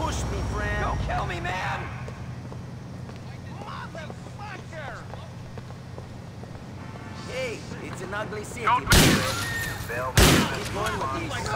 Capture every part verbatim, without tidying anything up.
push me, friend. Don't kill me, man! Motherfucker! Hey, it's an ugly city. Don't Keep going with this.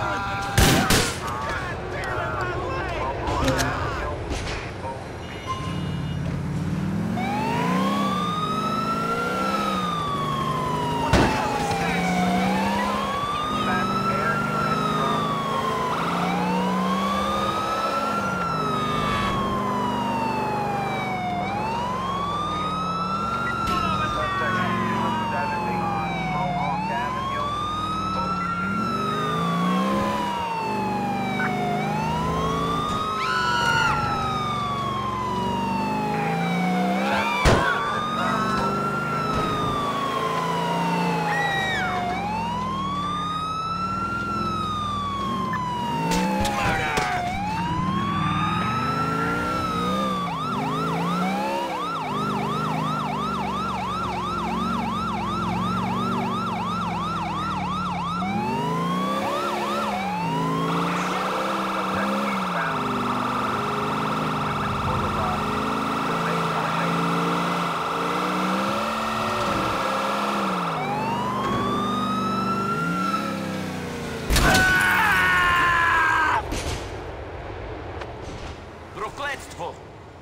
Prokletstvo!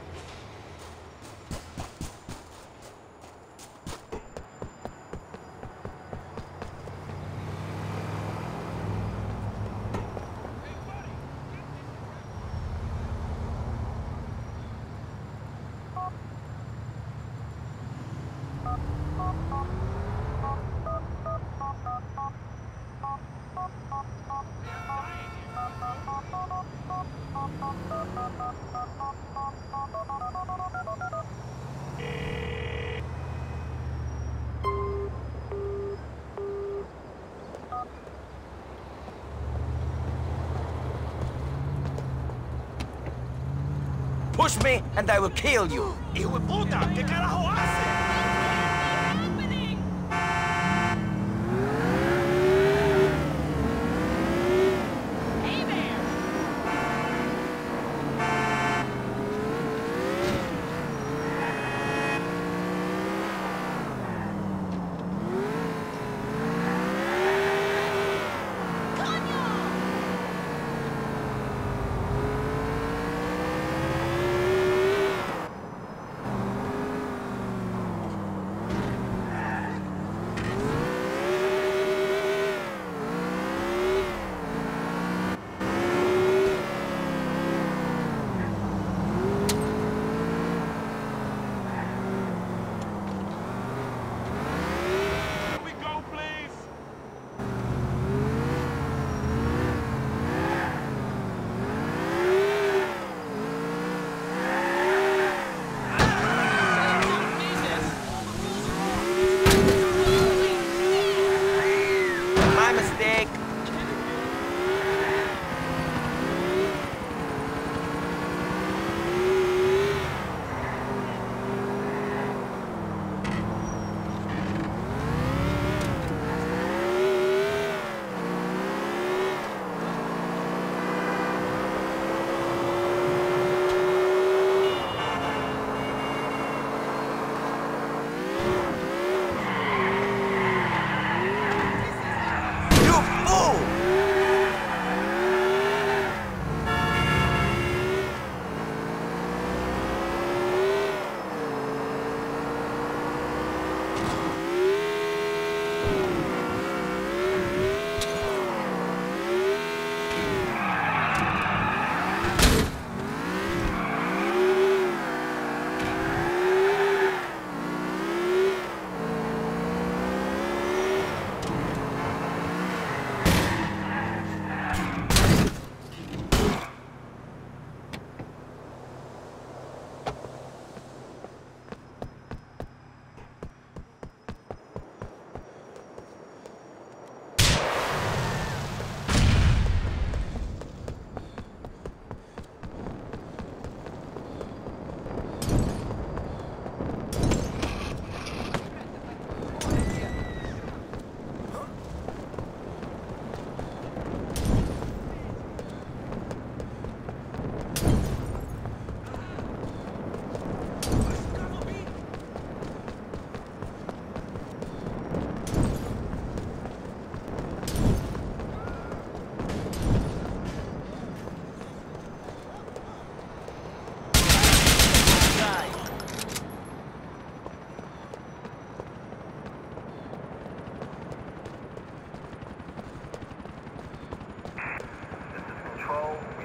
Push me and I will kill you. ¡Hijo de puta! ¿Qué carajo hace?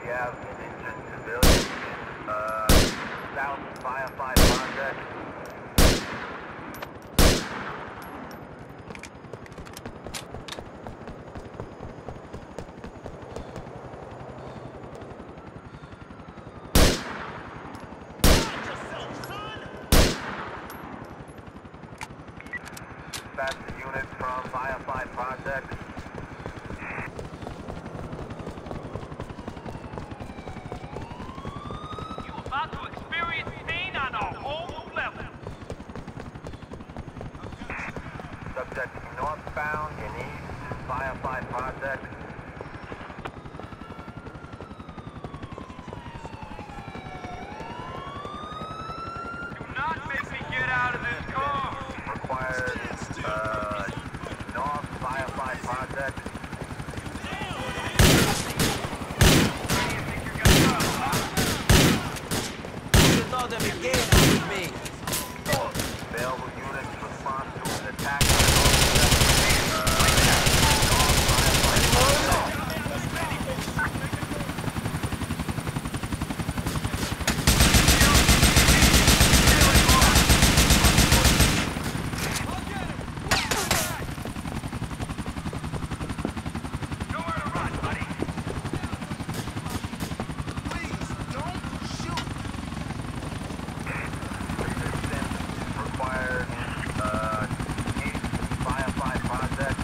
We have an injured civilian in uh, South Firefight Project. Dispatch the unit from Firefight Project. About to experience pain on a whole new level. Subject northbound in East Firefight Project. Do not make me get out of this car. Required uh, North Firefight Project. You know them again with me. Available units respond to an attack. Nowhere to run, buddy. Required uh, East Firefight Project.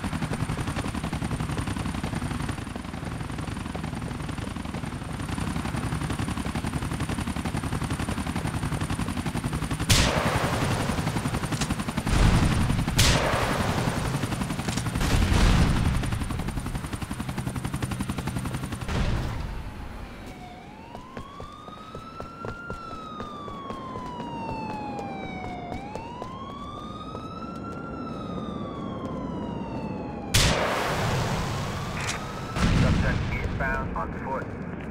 Subject eastbound on foot.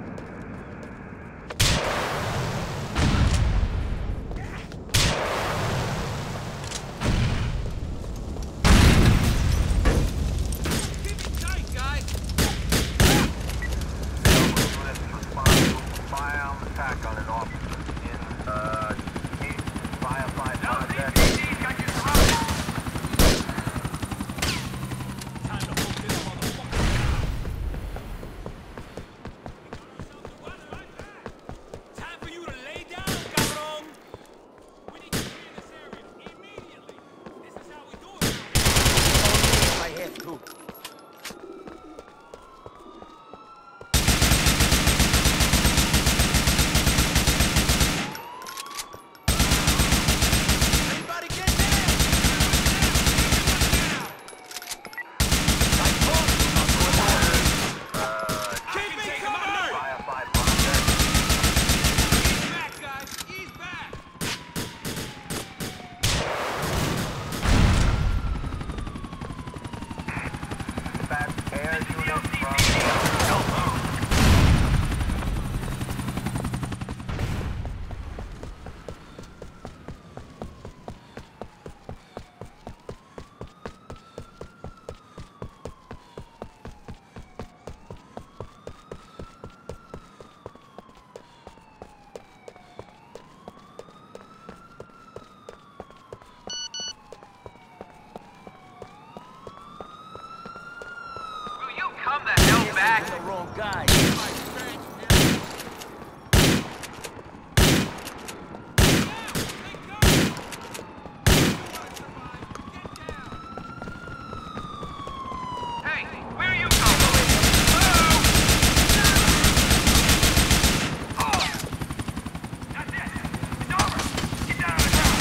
Keep it tight, guys. Available units respond to firearm attack on an officer in uh, East Firefight Project. Got you surrounded. Time to hook this motherfucker. Time for you to lay down, cabrón. We need to clear this area immediately. This is how we do it. Only if I have to. Everybody get down! I told you not to attack. Keep it coming! Firefight Project. Ease back, guys. Ease back. Dispatch air units from Will you come the hell back? You're the wrong guy. Hey, where are you going? Hello? Oh! That's it. It's over. Get down on the ground.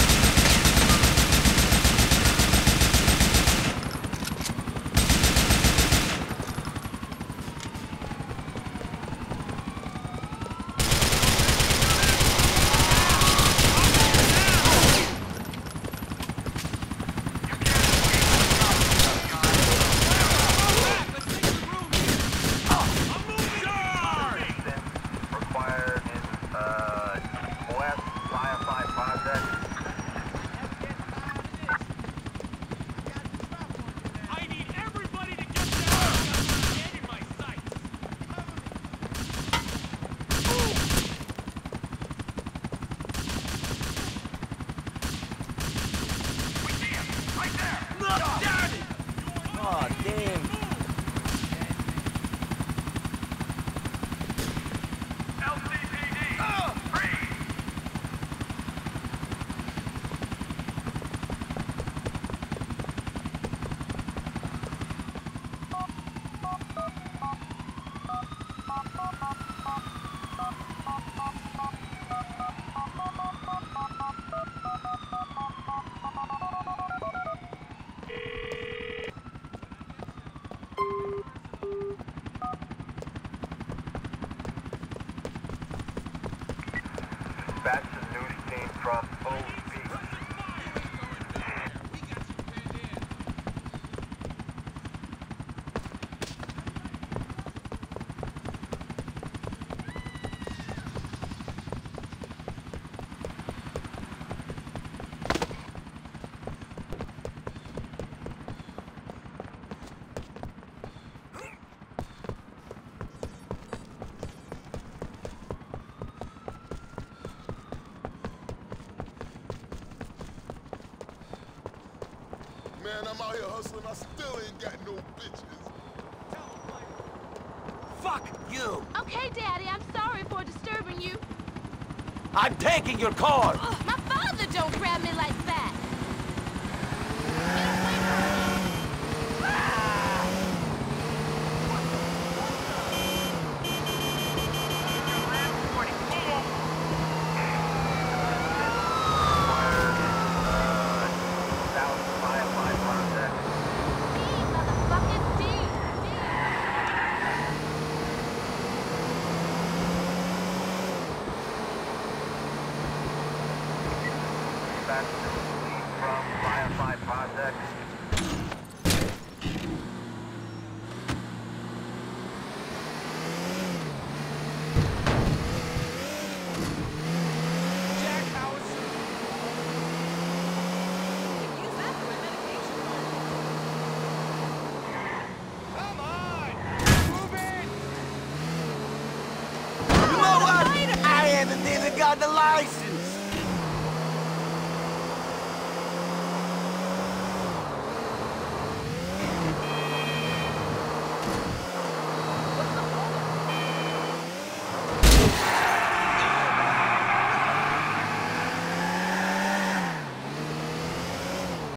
Dispatch to the news team from O P. Man, I'm out here hustling. I still ain't got no bitches. Fuck you! Okay, Daddy, I'm sorry for disturbing you. I'm taking your car! My father don't grab me like that. Dispatch to the police from Firefly Project. Jack House. Use that for my medication. Come on! Move it! You know what? I haven't even got the license!